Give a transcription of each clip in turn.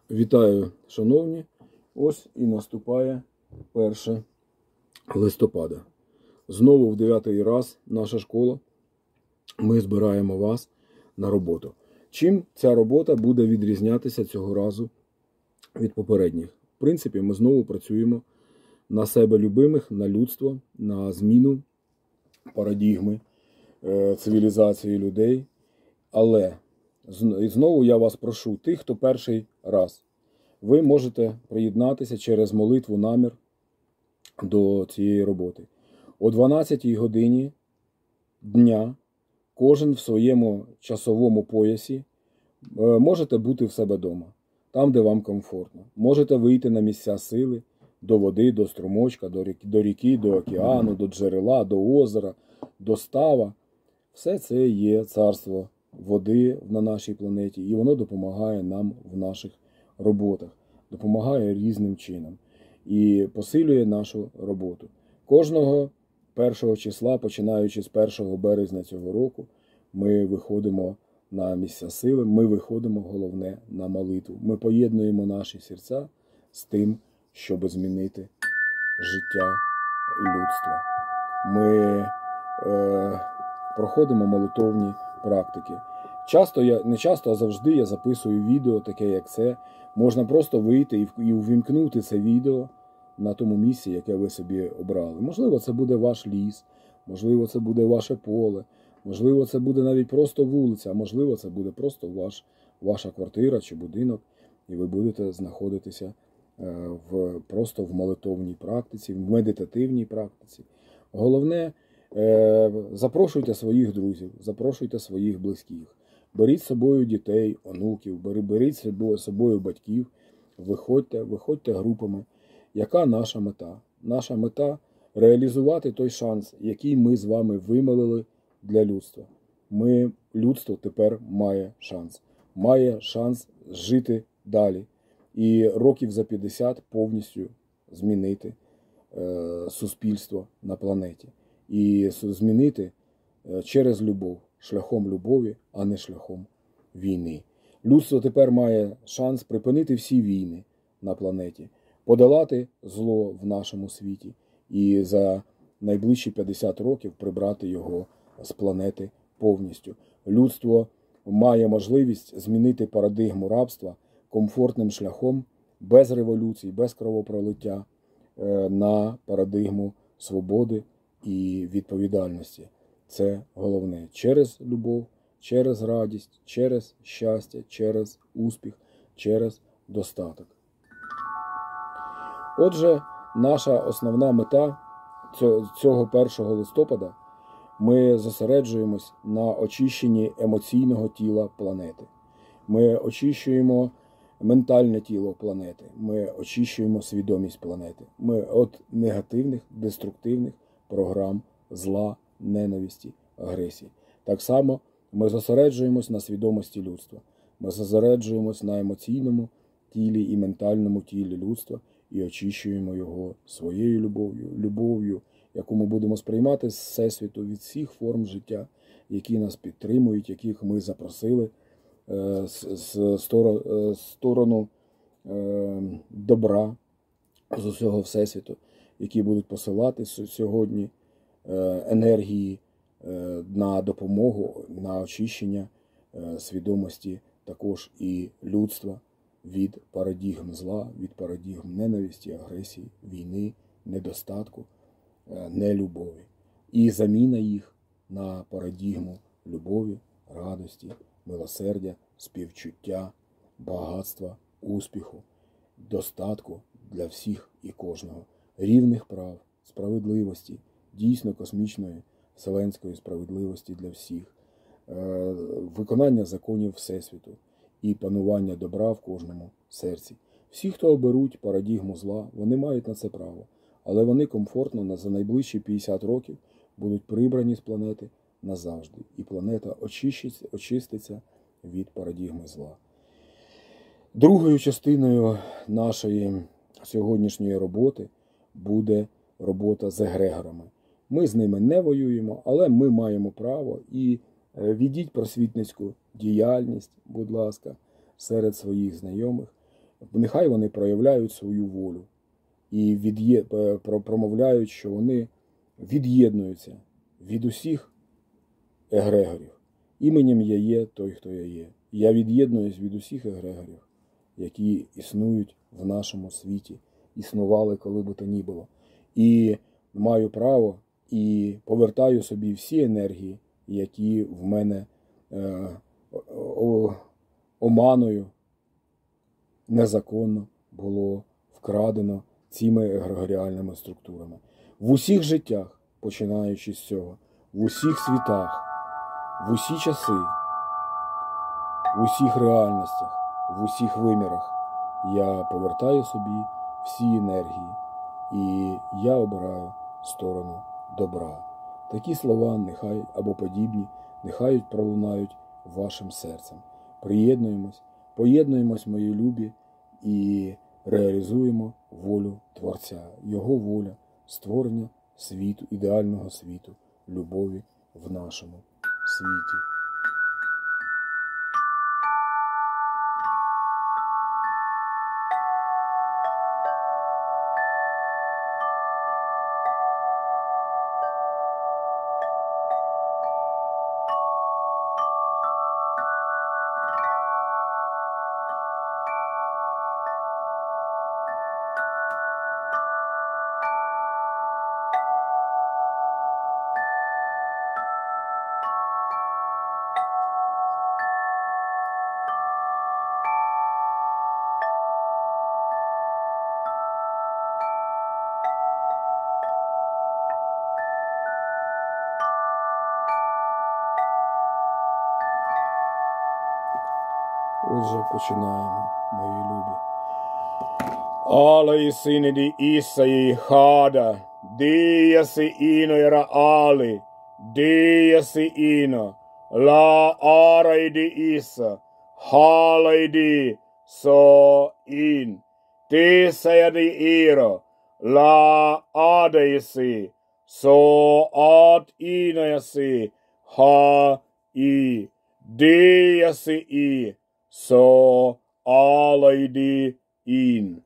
Вітаю, шановні! Ось і наступає 1 листопада. Знову в 9-й раз наша школа. Ми збираємо вас на роботу. Чим ця робота буде відрізнятися цього разу від попередніх? В принципі, ми знову працюємо на себе любимих, на людство, на зміну парадігми цивілізації людей. Але знову я вас прошу, тих, хто перший раз, ви можете приєднатися через молитву намір до цієї роботи. О 12-й годині дня кожен в своєму часовому поясі можете бути в себе вдома, там, де вам комфортно. Можете вийти на місця сили, до води, до струмочка, до ріки, до океану, до джерела, до озера, до става. Все це є царство води на нашій планеті, і воно допомагає нам в наших роботах, допомагає різним чином і посилює нашу роботу. Кожного 1 числа, починаючи з 1 березня цього року, ми виходимо на місця сили, ми виходимо, головне, на молитву. Ми поєднуємо наші серця з тим, щоб змінити життя людства. Ми проходимо молитовні практики. Не часто, а завжди я записую відео, таке як це. Можна просто вийти і увімкнути це відео на тому місці, яке ви собі обрали. Можливо, це буде ваш ліс, можливо, це буде ваше поле, можливо, це буде навіть просто вулиця, а можливо, це буде просто ваша квартира чи будинок, і ви будете знаходитися просто в молитовній практиці, в медитативній практиці. Головне, запрошуйте своїх друзів, запрошуйте своїх близьких. Беріть з собою дітей, онуків, беріть з собою батьків, виходьте групами. Яка наша мета? Наша мета – реалізувати той шанс, який ми з вами вимолили для людства. Людство тепер має шанс жити далі. І років за 50 повністю змінити суспільство на планеті. І змінити через любов, шляхом любові, а не шляхом війни. Людство тепер має шанс припинити всі війни на планеті, подолати зло в нашому світі і за найближчі 50 років прибрати його з планети повністю. Людство має можливість змінити парадигму рабства комфортним шляхом, без революцій, без кровопролиття, на парадигму свободи і відповідальності. Це головне. Через любов, через радість, через щастя, через успіх, через достаток. Отже, наша основна мета цього 1 листопада – ми зосереджуємось на очищенні емоційного тіла планети. Ми очищуємо ментальне тіло планети, ми очищуємо свідомість планети. Ми від негативних, деструктивних програм зла, ненависті, агресії. Так само ми зосереджуємось на свідомості людства. Ми зосереджуємось на емоційному тілі і ментальному тілі людства і очищуємо його своєю любов'ю, яку ми будемо сприймати з Всесвіту, від всіх форм життя, які нас підтримують, яких ми запросили з сторону добра з усього Всесвіту, які будуть посилати сьогодні енергії на допомогу, на очищення свідомості також і людства від парадігм зла, від парадігм ненависті, агресії, війни, недостатку, нелюбові. І заміна їх на парадігму любові, радості, милосердя, співчуття, багатства, успіху, достатку для всіх і кожного, рівних прав, справедливості, дійсно космічної, вселенської справедливості для всіх, виконання законів Всесвіту і панування добра в кожному серці. Всі, хто оберуть парадігму зла, вони мають на це право, але вони комфортно за найближчі 50 років будуть прибрані з планети назавжди, і планета очиститься від парадігми зла. Другою частиною нашої сьогоднішньої роботи буде робота з егрегорами. Ми з ними не воюємо, але ми маємо право і ведіть просвітницьку діяльність, будь ласка, серед своїх знайомих. Нехай вони проявляють свою волю і промовляють, що вони від'єднуються від усіх егрегорів. Іменем я є той, хто я є. Я від'єднуюсь від усіх егрегорів, які існують в нашому світі, існували коли би то ні було. І маю право і повертаю собі всі енергії, які в мене оманою незаконно було вкрадено цими егрегоріальними структурами. В усіх життях, починаючи з цього, в усіх світах, в усі часи, в усіх реальностях, в усіх вимірах я повертаю собі всі енергії, і я обираю сторону добра. Такі слова нехай або подібні, нехай пролунають вашим серцем. Приєднуємось, поєднуємось, мої любі, і реалізуємо волю Творця. Його воля – створення світу, ідеального світу, любові в нашому світі. Отже, починаємо, мої любі. Але синиді Ісаї хада, діяси іно яра али, діяси іно, ла арайди Іса, халайди со ін, ти саяди іро, ла адайси, со ад іно яси, ха і, діяси і, so alaydi in.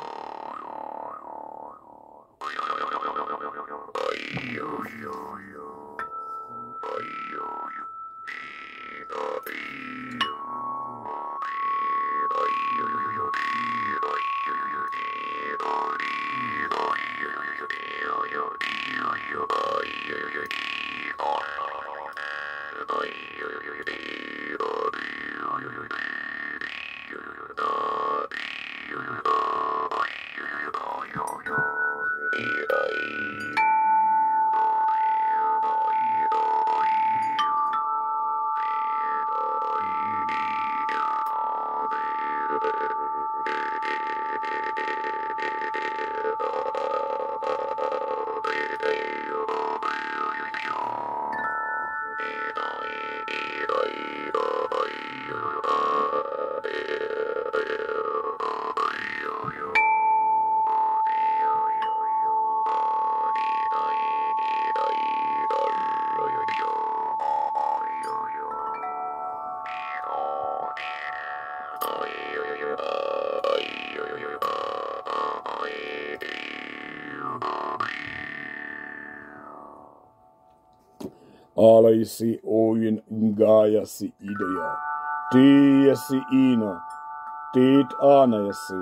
Alaisi oin ngayasi idea, tiesi ino, tit anayasi.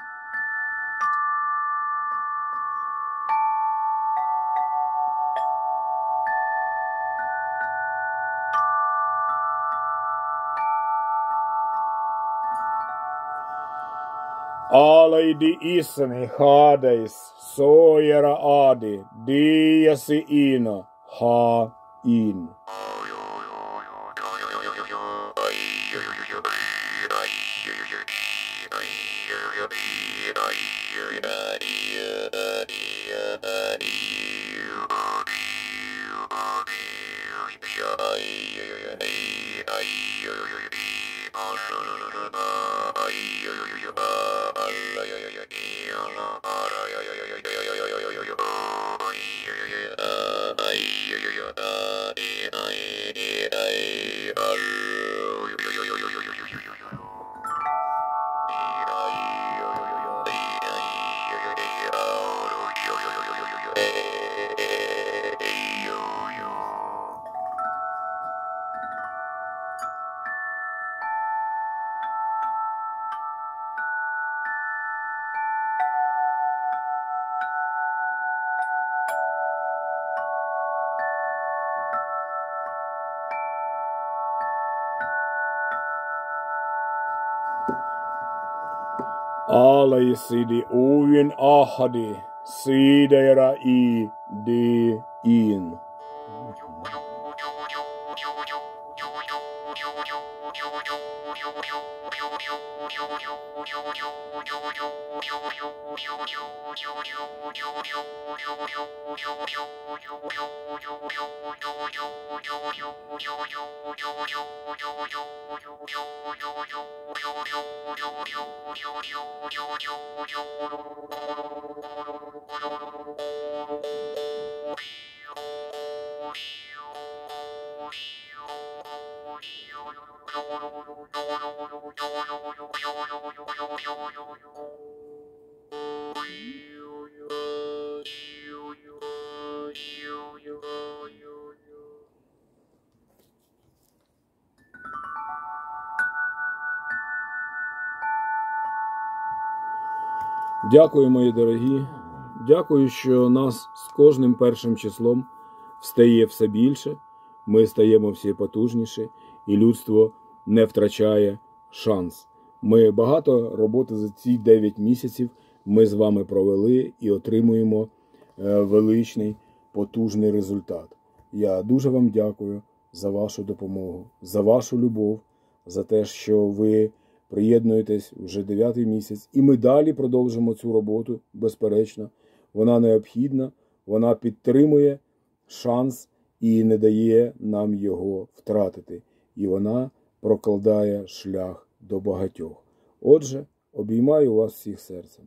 Alaidi isani hadais, soyera adi, diasi ino, ha in. Alla sidi uvin ahadi, sidera i de in. Дякую, мої дорогі. Дякую, що нас з кожним першим числом встає все більше, ми стаємо всі потужніші, і людство не втрачає шанс. Ми багато роботи за ці 9 місяців ми з вами провели і отримуємо величний, потужний результат. Я дуже вам дякую за вашу допомогу, за вашу любов, за те, що ви приєднуєтесь вже 9-й місяць. І ми далі продовжимо цю роботу, безперечно. Вона необхідна, вона підтримує шанс і не дає нам його втратити. І вона прокладає шлях до багатьох. Отже, обіймаю вас всіх серцем.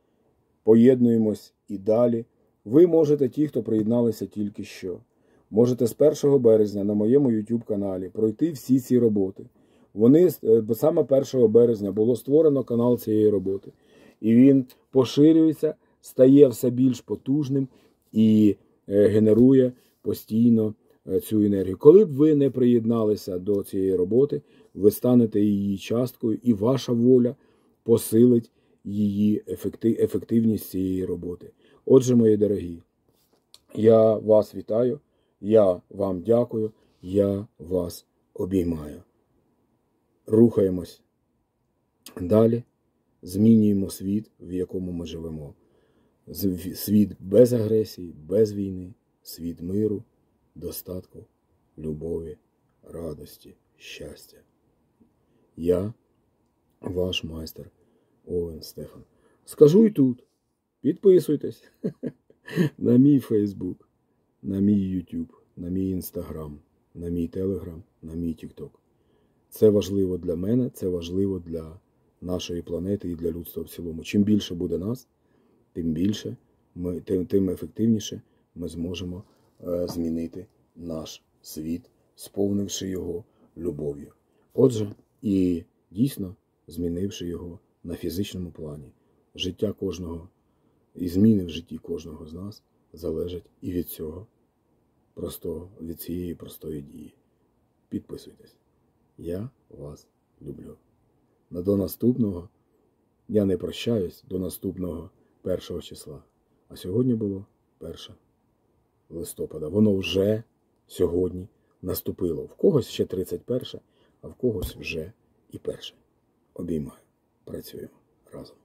Поєднуємось і далі. Ви можете, ті, хто приєдналися тільки що, можете з 1 березня на моєму YouTube-каналі пройти всі ці роботи. Саме 1 березня було створено канал цієї роботи. І він поширюється, стає все більш потужним і генерує постійно цю енергію. Коли б ви не приєдналися до цієї роботи, ви станете її часткою, і ваша воля посилить її ефективність цієї роботи. Отже, мої дорогі, я вас вітаю, я вам дякую, я вас обіймаю. Рухаємось далі, змінюємо світ, в якому ми живемо. Світ без агресії, без війни, світ миру, достатку, любові, радості, щастя. Я ваш майстер Овен Стефан. Скажу і тут, підписуйтесь на мій Фейсбук, на мій Ютуб, на мій Інстаграм, на мій Телеграм, на мій Тікток. Це важливо для мене, це важливо для нашої планети і для людства в цілому. Чим більше буде нас, тим більше, тим ефективніше ми зможемо змінити наш світ, сповнивши його любов'ю. Отже, і дійсно змінивши його на фізичному плані. Життя кожного і зміни в житті кожного з нас залежать і від цього від цієї простої дії. Підписуйтесь. Я вас люблю. До наступного, я не прощаюсь, до наступного 1 числа. А сьогодні було 1 листопада. Воно вже сьогодні наступило. В когось ще 31, а в когось вже і 1. Обіймаю. Працюємо разом.